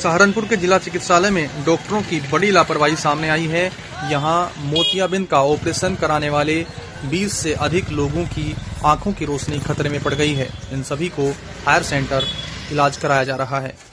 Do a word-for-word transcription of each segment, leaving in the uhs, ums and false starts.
सहारनपुर के जिला चिकित्सालय में डॉक्टरों की बड़ी लापरवाही सामने आई है। यहां मोतियाबिंद का ऑपरेशन कराने वाले बीस से अधिक लोगों की आंखों की रोशनी खतरे में पड़ गई है। इन सभी को हायर सेंटर इलाज कराया जा रहा है।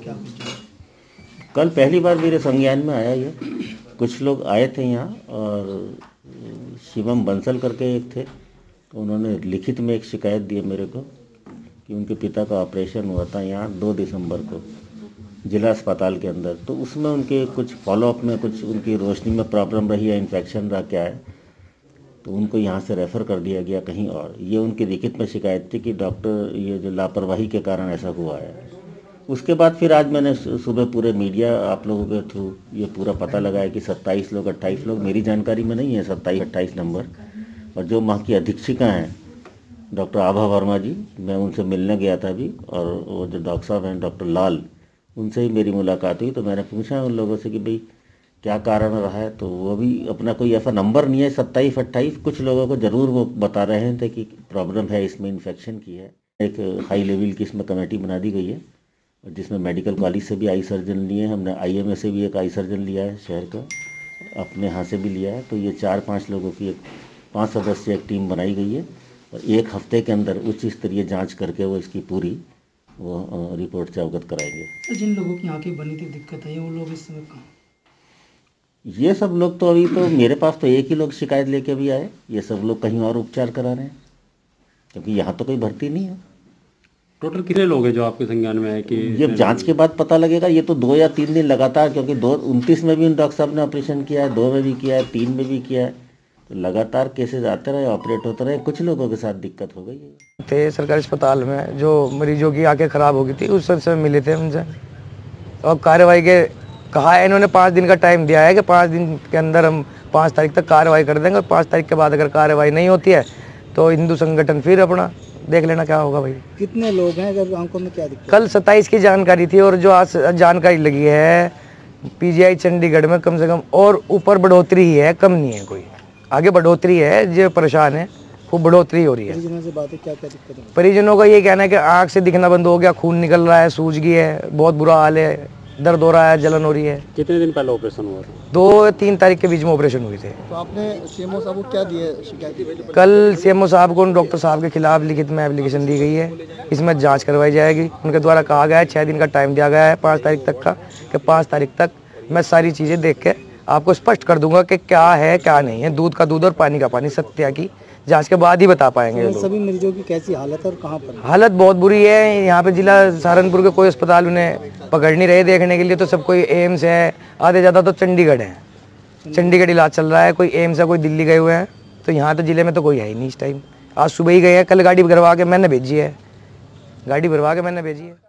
कल पहली बार मेरे संज्ञान में आया ये। कुछ लोग आए थे यहाँ और शिवम बंसल करके एक थे, तो उन्होंने लिखित में एक शिकायत दी मेरे को कि उनके पिता का ऑपरेशन हुआ था यहाँ दो दिसंबर को जिला अस्पताल के अंदर। तो उसमें उनके कुछ फॉलोअप में कुछ उनकी रोशनी में प्रॉब्लम रही है, इन्फेक्शन रहा क्या है, तो उनको यहाँ से रेफ़र कर दिया गया कहीं और। ये उनकी लिखित में शिकायत थी कि डॉक्टर ये जो लापरवाही के कारण ऐसा हुआ है। उसके बाद फिर आज मैंने सुबह पूरे मीडिया आप लोगों के थ्रू ये पूरा पता लगाया कि सत्ताईस लोग अट्ठाईस लोग, मेरी जानकारी में नहीं है सत्ताईस अट्ठाईस नंबर, और जो वहाँ की अधीक्षिका हैं डॉक्टर आभा वर्मा जी, मैं उनसे मिलने गया था अभी, और वो जो डॉक्टर साहब हैं डॉक्टर लाल, उनसे ही मेरी मुलाकात हुई। तो मैंने पूछा उन लोगों से कि भाई क्या कारण रहा है, तो वो भी अपना कोई ऐसा नंबर नहीं है सत्ताईस अट्ठाईस, कुछ लोगों को ज़रूर वो बता रहे थे कि प्रॉब्लम है इसमें, इन्फेक्शन की है। एक हाई लेवल की इसमें कमेटी बना दी गई है जिसमें मेडिकल कॉलेज से भी आई सर्जन लिए, हमने आई एम ए से भी एक आई सर्जन लिया है शहर का, अपने यहाँ से भी लिया है। तो ये चार पाँच लोगों की एक पाँच सदस्य एक टीम बनाई गई है और एक हफ्ते के अंदर उच्च स्तरीय जांच करके वो इसकी पूरी वो रिपोर्ट से अवगत कराएंगे। तो जिन लोगों की आंखें बनी थी, दिक्कत है, वो लोग इस समय कहाँ? ये सब लोग तो अभी तो मेरे पास तो एक ही लोग शिकायत लेके भी आए। ये सब लोग कहीं और उपचार करा रहे हैं क्योंकि यहाँ तो कोई भर्ती नहीं है। टोटल कितने लोग हैं जो आपके संज्ञान में है कि ये जांच के बाद पता लगेगा। ये तो दो या तीन दिन लगातार, क्योंकि दो उनतीस में भी उन डॉक्टर साहब ने ऑपरेशन किया है, दो में भी किया है, तीन में भी किया है, तो लगातार केसेस आते रहे, ऑपरेट होते रहे। कुछ लोगों के साथ दिक्कत हो गई है। थे सरकारी अस्पताल में जो मरीजों की आंखें खराब हो गई थी, उस समय मिले थे उनसे। अब कार्रवाई के कहा है इन्होंने, पाँच दिन का टाइम दिया है कि पाँच दिन के अंदर हम पाँच तारीख तक कार्रवाई कर देंगे, और पाँच तारीख के बाद अगर कार्रवाई नहीं होती है तो हिंदू संगठन फिर अपना देख लेना क्या होगा। भाई कितने लोग हैं, अगर आंखों में क्या दिक्कत? कल सत्ताईस की जानकारी थी और जो आज जानकारी लगी है पीजीआई चंडीगढ़ में कम से कम, और ऊपर बढ़ोतरी ही है, कम नहीं है कोई, आगे बढ़ोतरी है। जो परेशान है खूब बढ़ोतरी हो रही है। परिजनों से बात है, क्या क्या दिक्कत है? परिजनों का ये कहना है कि आँख से दिखना बंद हो गया, खून निकल रहा है, सूज गई है, बहुत बुरा हाल है, दर्द हो रहा है, जलन हो रही है। कितने दिन पहले ऑपरेशन हुआ था? दो तीन तारीख के बीच में ऑपरेशन हुए थे। तो आपने सीएमओ साहब को क्या दिए शिकायत? कल सीएमओ साहब को डॉक्टर साहब के खिलाफ लिखित में एप्लीकेशन दी गई है। इसमें जांच करवाई जाएगी। उनके द्वारा कहा गया है छः दिन का टाइम दिया गया है पाँच तारीख तक का, कि पाँच तारीख तक मैं सारी चीज़ें देख के आपको स्पष्ट कर दूंगा कि क्या है क्या नहीं है। दूध का दूध और पानी का पानी, सत्या की जांच के बाद ही बता पाएंगे। तो सभी मरीजों की कैसी हालत है और कहाँ पर? हालत बहुत बुरी है। यहाँ पे जिला सहारनपुर के कोई अस्पताल उन्हें पकड़ नहीं रहे देखने के लिए, तो सब कोई एम्स है, आधे ज़्यादा तो चंडीगढ़ है, चंडीगढ़ इलाज चल रहा है, कोई एम्स है, कोई दिल्ली गए हुए हैं। तो यहाँ तो जिले में तो कोई है ही नहीं इस टाइम। आज सुबह ही गए हैं, कल गाड़ी भरवा के मैंने भेजी है, गाड़ी भरवा के मैंने भेजी है।